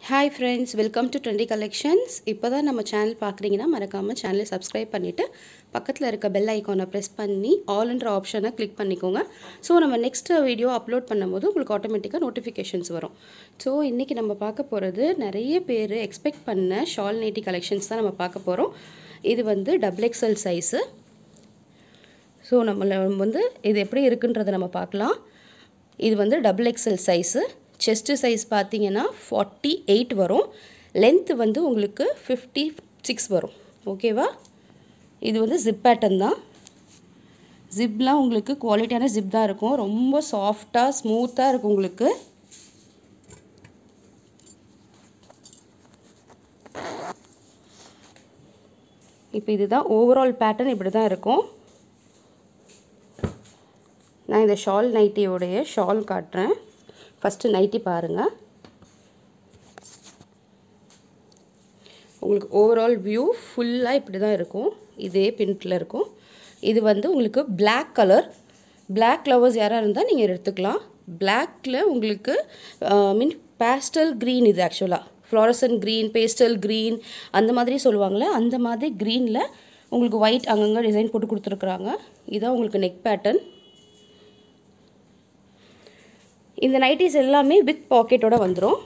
Hi friends, welcome to Trendy Collections. இப்போதான் நம்ம channel பார்க்குறீங்கன்னா மறக்காம சேனலை சப்ஸ்கிரைப் பண்ணிட்டு பக்கத்தில் இருக்க பெல் ஐகானை ப்ரெஸ் பண்ணி ஆல்ன்ற ஆப்ஷனை கிளிக் பண்ணிக்கோங்க. ஸோ நம்ம நெக்ஸ்ட் வீடியோ அப்லோட் பண்ணும்போது உங்களுக்கு ஆட்டோமேட்டிக்காக நோட்டிஃபிகேஷன்ஸ் வரும். ஸோ இன்றைக்கி நம்ம பார்க்க போகிறது நிறைய பேர் எக்ஸ்பெக்ட் பண்ண ஷால் நைட்டி கலெக்ஷன்ஸ் தான் நம்ம பார்க்க போகிறோம். இது வந்து XXL சைஸு. ஸோ நம்மள வந்து இது எப்படி இருக்குன்றதை நம்ம பார்க்கலாம். இது வந்து XXL சைஸு. செஸ்ட் சைஸ் பார்த்தீங்கன்னா 48 வரும். லென்த் வந்து உங்களுக்கு 56 வரும். ஓகேவா? இது வந்து ஜிப் பேட்டர்ன் தான். ஜிப்லாம் உங்களுக்கு குவாலிட்டியான ஜிப் தான் இருக்கும். ரொம்ப சாஃப்டாக ஸ்மூத்தாக இருக்கும் உங்களுக்கு. இப்போ இதுதான் ஓவரால் பேட்டர்ன். இப்படி தான் இருக்கும். நான் இந்த ஷால் நைட்டியோடைய ஷால் காட்டுறேன். ஃபஸ்ட்டு நைட்டி பாருங்கள். உங்களுக்கு ஓவரால் வியூ ஃபுல்லாக இப்படி தான் இருக்கும். இதே பிரிண்டில் இருக்கும். இது வந்து உங்களுக்கு பிளாக் கலர். பிளாக் லவர்ஸ் யாராக இருந்தால் நீங்கள் எடுத்துக்கலாம். பிளாக்கில் உங்களுக்கு பேஸ்டல் க்ரீன். இது ஆக்சுவலாக ஃப்ளாரசன் க்ரீன், பேஸ்டல் க்ரீன் அந்த மாதிரி சொல்லுவாங்களே, அந்த மாதிரி க்ரீனில் உங்களுக்கு ஒயிட் அங்கங்கே டிசைன் போட்டு கொடுத்துருக்குறாங்க. இதுதான் உங்களுக்கு நெக் பேட்டர்ன். இந்த நைட்டிஸ் எல்லாமே வித் பாக்கெட்டோட வந்துடும்.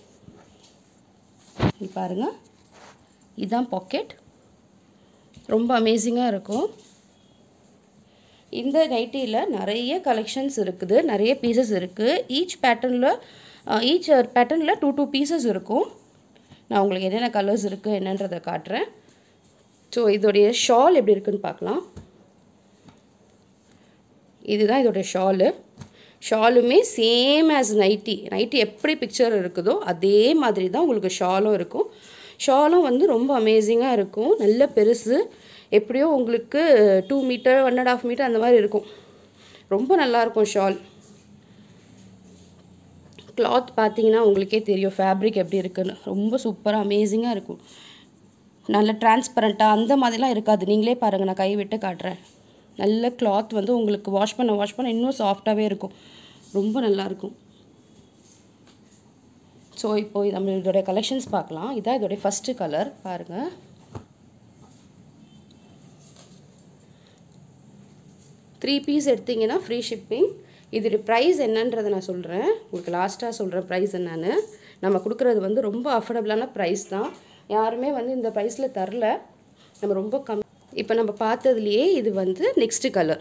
இது பாருங்கள், இதுதான் பாக்கெட். ரொம்ப அமேசிங்காக இருக்கும். இந்த நைட்டியில் நிறைய கலெக்ஷன்ஸ் இருக்குது, நிறைய பீசஸ் இருக்குது. ஈச் பேட்டர்னில் 2 பீசஸ் இருக்கும். நான் உங்களுக்கு என்னென்ன கலர்ஸ் இருக்குது என்னன்றதை காட்டுறேன். ஸோ இதோடைய ஷால் எப்படி இருக்குன்னு பார்க்கலாம். இதுதான் இதோடைய ஷாலு. ஷாலுமே சேம் ஆஸ் நைட்டி எப்படி பிக்சர் இருக்குதோ அதே மாதிரி தான் உங்களுக்கு ஷாலும் இருக்கும். ஷாலும் வந்து ரொம்ப அமேசிங்காக இருக்கும். நல்ல பெருசு. எப்படியோ உங்களுக்கு 2 மீட்டர் 1.5 மீட்டர் அந்த மாதிரி இருக்கும். ரொம்ப நல்லாயிருக்கும் ஷால். கிளாத் பார்த்தீங்கன்னா உங்களுக்கே தெரியும் ஃபேப்ரிக் எப்படி இருக்குன்னு. ரொம்ப சூப்பராக அமேசிங்காக இருக்கும். நல்ல டிரான்ஸ்பரண்ட்டாக அந்த மாதிரிலாம் இருக்காது. நீங்களே பாருங்கள், நான் கை விட்டு காட்டுறேன். நல்ல கிளாத் வந்து உங்களுக்கு வாஷ் பண்ண இன்னும் சாஃப்டாகவே இருக்கும். ரொம்ப நல்லாயிருக்கும். ஸோ இப்போது நம்ம இதோடைய கலெக்ஷன்ஸ் பார்க்கலாம். இதான் இதோடைய ஃபஸ்ட்டு கலர் பாருங்கள். த்ரீ பீஸ் எடுத்திங்கன்னா ஃப்ரீ ஷிப்பிங். இதோடைய ப்ரைஸ் என்னன்றதை நான் சொல்கிறேன். உங்களுக்கு லாஸ்ட்டாக சொல்கிறேன் ப்ரைஸ் என்னன்னு. நம்ம கொடுக்குறது வந்து ரொம்ப அஃபோர்டபுளான ப்ரைஸ் தான். யாருமே வந்து இந்த ப்ரைஸில் தரல. நம்ம ரொம்ப இப்போ நம்ம பார்த்ததுலையே இது வந்து நெக்ஸ்ட்டு கலர்.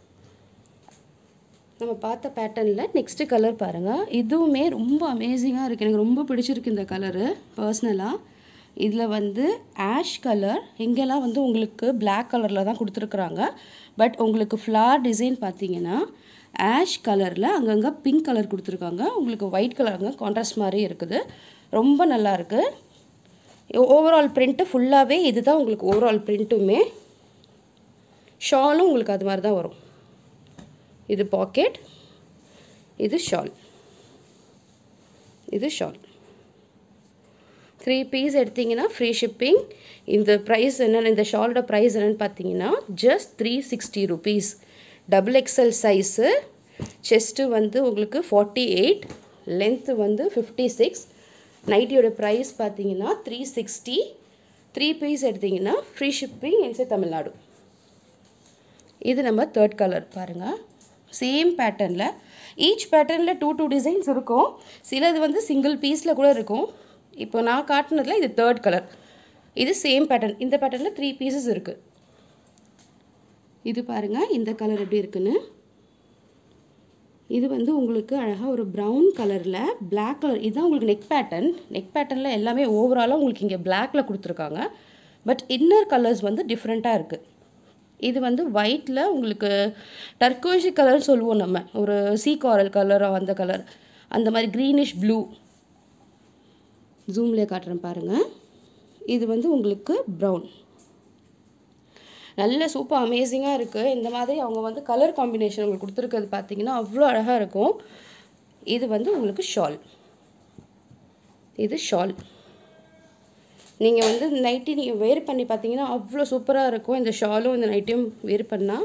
நம்ம பார்த்த பேட்டர்னில் நெக்ஸ்ட்டு கலர் பாருங்கள். இதுவுமே ரொம்ப அமேசிங்காக இருக்குது. எனக்கு ரொம்ப பிடிச்சிருக்கு இந்த கலரு பர்சனலாக. இதில் வந்து ஆஷ் கலர், எங்கெல்லாம் வந்து உங்களுக்கு பிளாக் கலரில் தான் கொடுத்துருக்குறாங்க. பட் உங்களுக்கு ஃப்ளார் டிசைன் பார்த்தீங்கன்னா ஆஷ் கலரில் அங்கங்கே பிங்க் கலர் கொடுத்துருக்காங்க. உங்களுக்கு ஒயிட் கலர் அங்கே கான்ட்ராஸ்ட் மாதிரி இருக்குது. ரொம்ப நல்லாயிருக்கு. ஓவரால் பிரிண்ட்டு ஃபுல்லாகவே இது தான் உங்களுக்கு ஓவரால் பிரிண்ட்டுமே. ஷாலும் உங்களுக்கு அது மாதிரி தான் வரும். இது பாக்கெட், இது ஷால். இது ஷால். 3 பீஸ் எடுத்திங்கன்னா ஃப்ரீ ஷிப்பிங். இந்த ப்ரைஸ் என்னென்னு, இந்த ஷாலோட ப்ரைஸ் என்னென்னு பார்த்தீங்கன்னா just 360 rupees. XXL size. Chest வந்து உங்களுக்கு 48, லென்த்து வந்து 56. நைட்டியோட ப்ரைஸ் பார்த்தீங்கன்னா 360. 3 பீஸ் எடுத்திங்கன்னா ஃப்ரீ ஷிப்பிங் இன்சைட் தமிழ்நாடு. இது நம்ம தேர்ட் கலர் பாருங்கள். சேம் பேட்டர்னில் ஈச் பேட்டர்னில் 2 டிசைன்ஸ் இருக்கும். சிலது வந்து சிங்கிள் பீஸில் கூட இருக்கும். இப்போ நான் காட்டினதில் இது தேர்ட் கலர். இது சேம் பேட்டர்ன். இந்த பேட்டர்னில் 3 பீசஸ் இருக்குது. இது பாருங்கள் இந்த கலர் எப்படி இருக்குன்னு. இது வந்து உங்களுக்கு அழகாக ஒரு ப்ரௌன் கலரில் பிளாக் கலர். இதுதான் உங்களுக்கு நெக் பேட்டர்ன். நெக் பேட்டர்னில் எல்லாமே ஓவராலாக உங்களுக்கு இங்கே பிளாக்கில் கொடுத்துருக்காங்க. பட் இன்னர் கலர்ஸ் வந்து டிஃப்ரெண்ட்டாக இருக்குது. இது வந்து ஒயிட்டில் உங்களுக்கு டர்கோஷி கலர் சொல்லுவோம் நம்ம. ஒரு சீ காரல் கலர், அந்த கலர், அந்த மாதிரி க்ரீனிஷ் ப்ளூ. ஜூம்லேயே காட்டுறேன் பாருங்கள். இது வந்து உங்களுக்கு ப்ரௌன். நல்ல சூப்பர் அமேசிங்காக இருக்குது. இந்த மாதிரி அவங்க வந்து கலர் காம்பினேஷன் உங்களுக்கு கொடுத்துருக்கிறது பார்த்தீங்கன்னா அவ்வளோ அழகாக இருக்கும். இது வந்து உங்களுக்கு ஷால். இது ஷால். நீங்கள் வந்து நைட்டி நீங்கள் வேர் பண்ணி பார்த்தீங்கன்னா அவ்வளோ சூப்பராக இருக்கும். இந்த ஷாலும் இந்த நைட்டியும் வேர் பண்ணால்.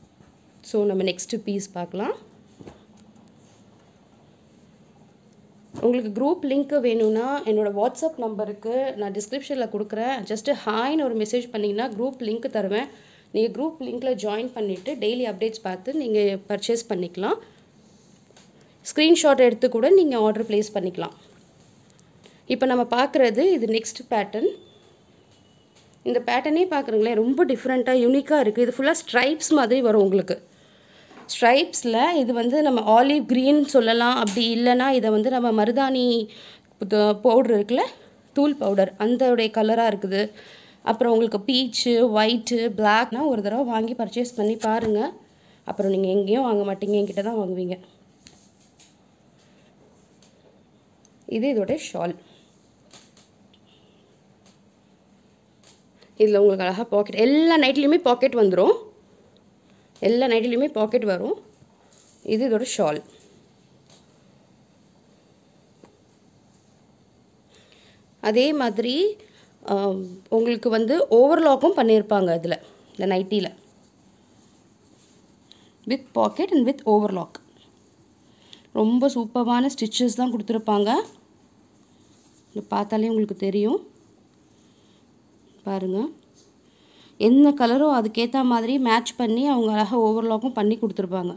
ஸோ நம்ம நெக்ஸ்ட்டு பீஸ் பார்க்கலாம். உங்களுக்கு குரூப் லிங்க் வேணும்னா என்னோட வாட்ஸ்அப் நம்பருக்கு நான் டிஸ்கிரிப்ஷனில் கொடுக்குறேன். ஜஸ்ட்டு ஹாய்னு ஒரு மெசேஜ் பண்ணிங்கன்னா குரூப் லிங்க் தருவேன். நீங்கள் குரூப் லிங்க்கில் ஜாயின் பண்ணிவிட்டு டெய்லி அப்டேட்ஸ் பார்த்து நீங்கள் பர்ச்சேஸ் பண்ணிக்கலாம். ஸ்க்ரீன்ஷாட் எடுத்து கூட நீங்கள் ஆர்டர் ப்ளேஸ் பண்ணிக்கலாம். இப்போ நம்ம பார்க்குறது இது நெக்ஸ்ட் பேட்டர்ன். இந்த பேட்டர்னே பார்க்குறீங்களேன், ரொம்ப டிஃப்ரெண்ட்டாக யூனிக்காக இருக்குது. இது ஃபுல்லாக ஸ்ட்ரைப்ஸ் மாதிரி வரும் உங்களுக்கு. ஸ்ட்ரைப்ஸில் இது வந்து நம்ம ஆலிவ் க்ரீன் சொல்லலாம். அப்படி இல்லைனா இதை வந்து நம்ம மருதாணி பவுடர் இருக்குல்ல, தூள் பவுடர், அந்தோடைய கலராக இருக்குது. அப்புறம் உங்களுக்கு பீச்சு, ஒயிட்டு, பிளாக்னா ஒரு தடவை வாங்கி பர்ச்சேஸ் பண்ணி பாருங்கள். அப்புறம் நீங்கள் எங்கேயும் வாங்க மாட்டீங்க, என்கிட்ட தான் வாங்குவீங்க. இது இதோடைய ஷால். இதில் உங்களுக்கு அழகாக பாக்கெட், எல்லா நைட்லேயுமே பாக்கெட் வந்துடும். எல்லா நைட்லேயுமே பாக்கெட் வரும். இது இதோட ஷால். அதே மாதிரி உங்களுக்கு வந்து ஓவர்லாக்கும் பண்ணியிருப்பாங்க இதில், இந்த நைட்டியில் with pocket and with overlock. ரொம்ப சூப்பரான ஸ்டிச்சஸ் தான் கொடுத்துருப்பாங்க. இது பார்த்தாலே உங்களுக்கு தெரியும் பாருங்கள். என்ன கலரோ அதுக்கேற்ற மாதிரி மேட்ச் பண்ணி அவங்க அழகாக ஓவர்லாக்கும் பண்ணி கொடுத்துருப்பாங்க.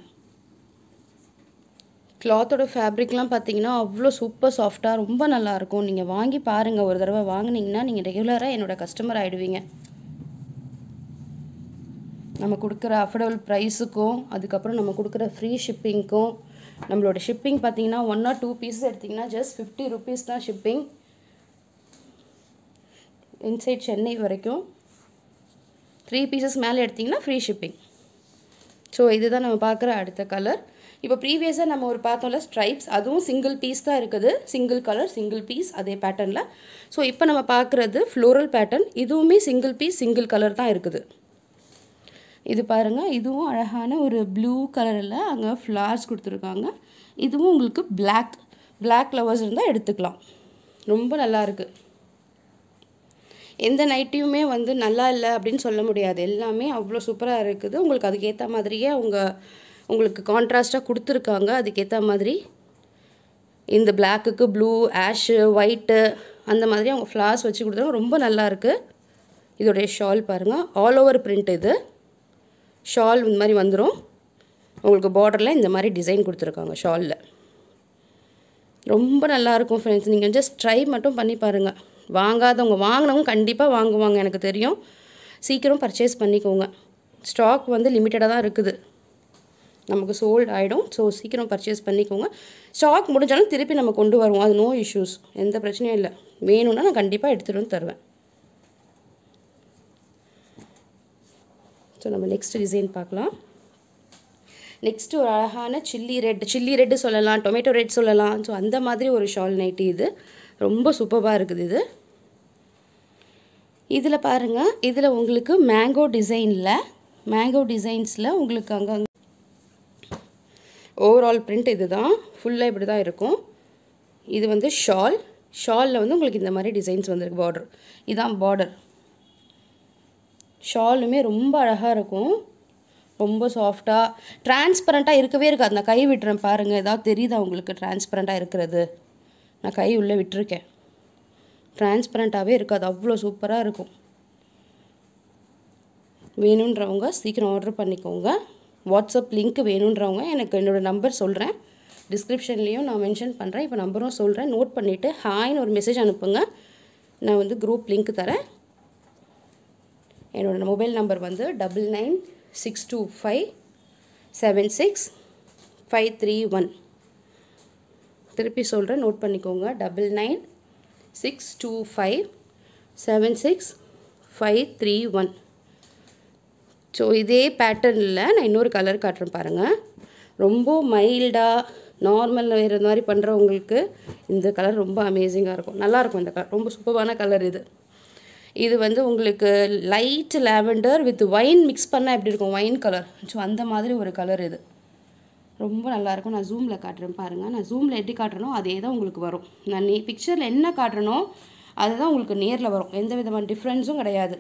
கிளாத்தோட ஃபேப்ரிக்லாம் பார்த்தீங்கன்னா அவ்வளோ சூப்பர் சாஃப்டாக ரொம்ப நல்லாயிருக்கும். நீங்கள் வாங்கி பாருங்கள். ஒரு தடவை வாங்கினீங்கன்னா நீங்கள் ரெகுலராக என்னோடய கஸ்டமர் ஆகிடுவீங்க. நம்ம கொடுக்குற அஃபோர்டபுள் ப்ரைஸுக்கும் அதுக்கப்புறம் நம்ம கொடுக்குற ஃப்ரீ ஷிப்பிங்க்கும், நம்மளோட ஷிப்பிங் பார்த்தீங்கன்னா 1 or 2 பீஸஸ் எடுத்திங்கன்னா ஜஸ்ட் 50 rupees தான் ஷிப்பிங். இன்சைட் சென்னை வரைக்கும் 3 பீசஸ் மேலே எடுத்திங்கன்னா ஃப்ரீ ஷிப்பிங். ஸோ இதுதான் நம்ம பார்க்குற அடுத்த கலர். இப்போ ப்ரீவியஸாக நம்ம ஒரு பார்த்தோம்ல ஸ்ட்ரைப்ஸ், அதுவும் சிங்கிள் பீஸ் தான் இருக்குது. சிங்கிள் கலர் சிங்கிள் பீஸ் அதே பேட்டர்னில். ஸோ இப்போ நம்ம பார்க்குறது ஃப்ளோரல் பேட்டர்ன். இதுவுமே சிங்கிள் பீஸ் சிங்கிள் கலர் தான் இருக்குது. இது பாருங்கள், இதுவும் அழகான ஒரு ப்ளூ கலரில் அங்கே ஃப்ளார்ஸ் கொடுத்துருக்காங்க. இதுவும் உங்களுக்கு பிளாக் லவர்ஸ் இருந்தால் எடுத்துக்கலாம். ரொம்ப நல்லாயிருக்கு. எந்த நைட்டியுமே வந்து நல்லா இல்லை அப்படின்னு சொல்ல முடியாது. எல்லாமே அவ்வளோ சூப்பராக இருக்குது. உங்களுக்கு அதுக்கேற்ற மாதிரியே உங்களுக்கு கான்ட்ராஸ்ட்டாக கொடுத்துருக்காங்க. அதுக்கேற்ற மாதிரி இந்த பிளாக்குக்கு ப்ளூ, ஆஷு, ஒயிட்டு அந்த மாதிரி அவங்க ஃப்ளார்ஸ் வச்சு கொடுத்துருக்காங்க. ரொம்ப நல்லாயிருக்கு. இதோடைய ஷால் பாருங்கள், ஆல் ஓவர் பிரிண்ட். இது ஷால் இந்த மாதிரி வந்துடும். உங்களுக்கு பார்டரில் இந்த மாதிரி டிசைன் கொடுத்துருக்காங்க ஷாலில். ரொம்ப நல்லாயிருக்கும் ஃப்ரெண்ட்ஸ். நீங்கள் ஜஸ்ட் ட்ரை மட்டும் பண்ணி பாருங்கள். வாங்காதவங்க வாங்கினவங்க கண்டிப்பாக வாங்குவாங்க, எனக்கு தெரியும். சீக்கிரம் பர்ச்சேஸ் பண்ணிக்கோங்க. ஸ்டாக் வந்து லிமிட்டடாக தான் இருக்குது, நமக்கு சோல்ட் ஆகிடும். ஸோ சீக்கிரம் பர்ச்சேஸ் பண்ணிக்கோங்க. ஸ்டாக் முடிஞ்சாலும் திருப்பி நம்ம கொண்டு வருவோம், அது நோ இஷ்யூஸ், எந்த பிரச்சனையும் இல்லை. வேணும்னா நான் கண்டிப்பாக எடுத்துகிட்டு வந்து தருவேன். ஸோ நம்ம நெக்ஸ்ட் டிசைன் பார்க்கலாம். நெக்ஸ்ட்டு ஒரு அழகான சில்லி ரெட்டு சொல்லலாம், டொமேட்டோ ரெட் சொல்லலாம். ஸோ அந்த மாதிரி ஒரு ஷால் நைட்டி. இது ரொம்ப சூப்பராக இருக்குது. இதில் பாருங்கள், இதில் உங்களுக்கு மேங்கோ டிசைன்ஸில் உங்களுக்கு அங்கங்கே ஓவரால் பிரிண்ட் இது தான். ஃபுல்லாக இப்படி தான் இருக்கும். இது வந்து ஷாலில் வந்து உங்களுக்கு இந்த மாதிரி டிசைன்ஸ் வந்துருக்கு. பார்டர் இதுதான் பார்டர். ஷாலுமே ரொம்ப அழகாக இருக்கும். ரொம்ப சாஃப்டாக டிரான்ஸ்பரண்ட்டாக இருக்கவே இருக்காது. நான் கை விட்டுறேன் பாருங்கள், ஏதாவது தெரியுதா உங்களுக்கு டிரான்ஸ்பரண்ட்டாக இருக்கிறது? நான் கை உள்ளே விட்டுருக்கேன். டிரான்ஸ்பரண்ட்டாகவே இருக்காது, அவ்வளோ சூப்பராக இருக்கும். வேணுன்றவங்க சீக்கிரம் ஆர்டர் பண்ணிக்கோங்க. வாட்ஸ்அப் லிங்க் வேணுன்றவங்க எனக்கு என்னோடய நம்பர் சொல்கிறேன், டிஸ்கிரிப்ஷன்லேயும் நான் மென்ஷன் பண்ணுறேன். இப்போ நம்பரும் சொல்கிறேன், நோட் பண்ணிவிட்டு ஹாய்னு ஒரு மெசேஜ் அனுப்புங்க. நான் வந்து குரூப் லிங்க் தரேன். என்னோடய மொபைல் நம்பர் வந்து 9962576531. திருப்பி சொல்கிறேன், நோட் பண்ணிக்கோங்க. 9962576531. ஸோ இதே பேட்டர்னில் நான் இன்னொரு கலர் காட்டுறேன் பாருங்கள். ரொம்ப மைல்டாக நார்மல் வேறு மாதிரி பண்ணுறவங்களுக்கு இந்த கலர் ரொம்ப அமேசிங்காக இருக்கும், நல்லாயிருக்கும். இந்த கலர் ரொம்ப சூப்பரான கலர். இது வந்து உங்களுக்கு light lavender with wine mix பண்ணால் எப்படி இருக்கும், ஒயின் கலர். ஸோ அந்த மாதிரி ஒரு கலர். இது ரொம்ப நல்லாயிருக்கும். நான் ஜூமில் காட்டுறேன் பாருங்கள். நான் ஜூமில் எப்படி காட்டுறனோ அதே தான் உங்களுக்கு வரும். நான் பிக்சரில் என்ன காட்டுறனோ அதுதான் உங்களுக்கு நேரில் வரும். எந்த விதமான டிஃப்ரென்ஸும் கிடையாது.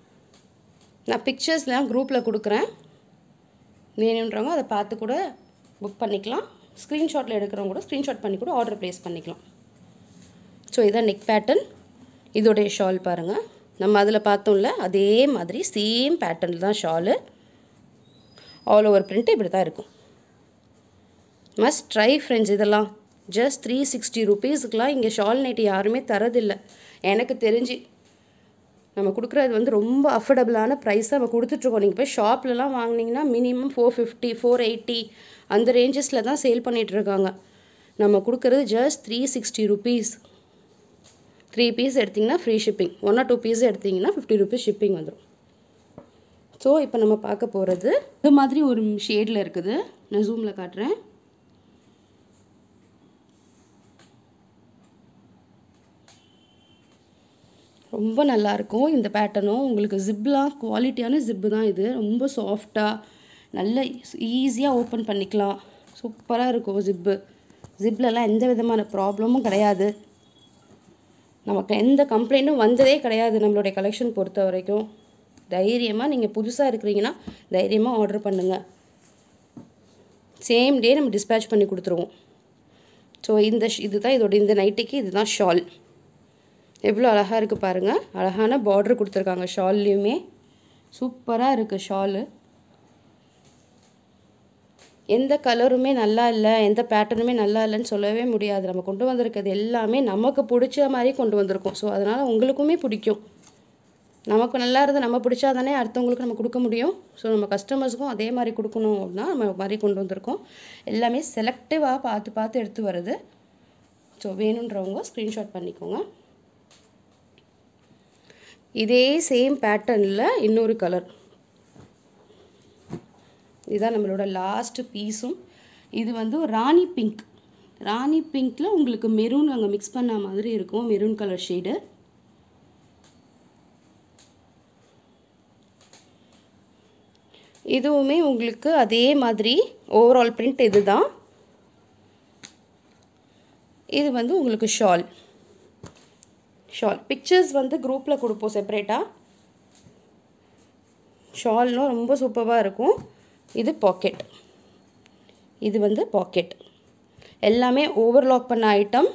நான் பிக்சர்ஸ்லாம் குரூப்பில் கொடுக்குறேன், வேணுன்றவங்க அதை பார்த்து கூட புக் பண்ணிக்கலாம். ஸ்க்ரீன்ஷாட்டில் எடுக்கிறவங்க கூட ஸ்க்ரீன்ஷாட் பண்ணி கூட ஆர்டர் ப்ளேஸ் பண்ணிக்கலாம். ஸோ இதான் நெக் பேட்டர்ன். இதோடைய ஷால் பாருங்கள். நம்ம அதில் பார்த்தோம்ல அதே மாதிரி சேம் பேட்டர்னில் தான் ஷாலு. ஆல் ஓவர் பிரிண்ட் இப்படி தான் இருக்கும். Must try friends. இதெல்லாம் ஜஸ்ட் 360 ருபீஸுக்கெலாம் இங்கே ஷால் நைட்டி யாருமே தரதில்லை எனக்கு தெரிஞ்சு. நம்ம கொடுக்குறது வந்து ரொம்ப அஃபோர்டபுளான ப்ரைஸாக நம்ம கொடுத்துட்ருக்கோம். நீங்கள் போய் ஷாப்லலாம் வாங்கினீங்கன்னா மினிமம் 450 480 அந்த ரேஞ்சஸில் தான் சேல் பண்ணிகிட்ருக்காங்க. நம்ம கொடுக்குறது ஜஸ்ட் 360 ருபீஸ். 3 பீஸ் எடுத்திங்கன்னா ஃப்ரீ ஷிப்பிங், 1 or 2 பீஸ் எடுத்திங்கன்னா 50 ருபீஸ் ஷிப்பிங் வந்துடும். ஸோ இப்போ நம்ம பார்க்க போகிறது இது மாதிரி ஒரு ஷேடில் இருக்குது. நான் ஜூமில் காட்டுறேன். ரொம்ப நல்லாயிருக்கும் இந்த பேட்டர்னும். உங்களுக்கு ஜிப்லாம் குவாலிட்டியான ஜிப்பு தான் இது. ரொம்ப சாஃப்டாக நல்ல ஈஸியாக ஓப்பன் பண்ணிக்கலாம். சூப்பராக இருக்கும் ஜிப்பு. ஜிப்லலாம் எந்த விதமான ப்ராப்ளமும் கிடையாது. நமக்கு எந்த கம்ப்ளைண்ட்டும் வந்ததே கிடையாது நம்மளுடைய கலெக்ஷன் பொறுத்த வரைக்கும். தைரியமாக நீங்கள் புதுசாக இருக்கிறீங்கன்னா தைரியமாக ஆர்டர் பண்ணுங்கள். சேம் டே நம்ம டிஸ்பேட்ச் பண்ணி கொடுத்துருவோம். ஸோ இதுதான் இந்த நைட்டிக்கு இதுதான் ஷால். எவ்வளோ அழகாக இருக்குது பாருங்கள். அழகான பார்டர் கொடுத்துருக்காங்க ஷால்லையுமே. சூப்பராக இருக்குது ஷாலு. எந்த கலருமே நல்லா இல்லை, எந்த பேட்டர்னுமே நல்லா இல்லைன்னு சொல்லவே முடியாது. நம்ம கொண்டு வந்திருக்கிறது எல்லாமே நமக்கு பிடிச்ச மாதிரி கொண்டு வந்திருக்கோம். ஸோ அதனால் உங்களுக்குமே பிடிக்கும். நமக்கு நல்லா இருந்து நம்ம பிடிச்சா தானே அடுத்தவங்களுக்கு நம்ம கொடுக்க முடியும். ஸோ நம்ம கஸ்டமர்ஸுக்கும் அதே மாதிரி கொடுக்கணும் அப்படின்னா நம்ம மாதிரி கொண்டு வந்திருக்கோம். எல்லாமே செலக்டிவாக பார்த்து எடுத்து வருது. ஸோ வேணுன்றவங்க ஸ்க்ரீன்ஷாட் பண்ணிக்கோங்க. இதே சேம் பேட்டர்னில் இன்னொரு கலர். இதுதான் நம்மளோட லாஸ்ட் பீஸும். இது வந்து ராணி பிங்க். ராணி பிங்க்கில் உங்களுக்கு மெரூன் அங்கே மிக்ஸ் பண்ண மாதிரி இருக்கும். Maroon colour shade. இதுவுமே உங்களுக்கு அதே மாதிரி ஓவரால் பிரிண்ட் இது தான். இது வந்து உங்களுக்கு ஷால் பிக்சர்ஸ் வந்து குரூப்பில் கொடுப்போம் செப்பரேட்டாக. ஷால்னும் ரொம்ப சூப்பராக இருக்கும். இது பாக்கெட். இது வந்து பாக்கெட். எல்லாமே ஓவர்லாக் பண்ண ஐட்டம்.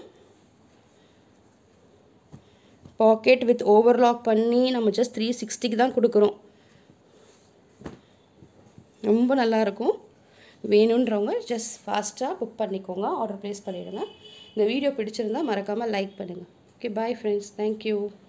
பாக்கெட் வித் ஓவர்லாக் பண்ணி நம்ம ஜஸ்ட் 360க்கு தான் கொடுக்குறோம். ரொம்ப நல்லாயிருக்கும். வேணுன்றவங்க ஜஸ்ட் ஃபாஸ்ட்டாக புக் பண்ணிக்கோங்க, ஆர்டர் ப்ளேஸ் பண்ணிவிடுங்க. இந்த வீடியோ பிடிச்சிருந்தால் மறக்காமல் லைக் பண்ணுங்கள். Okay, bye friends. Thank you.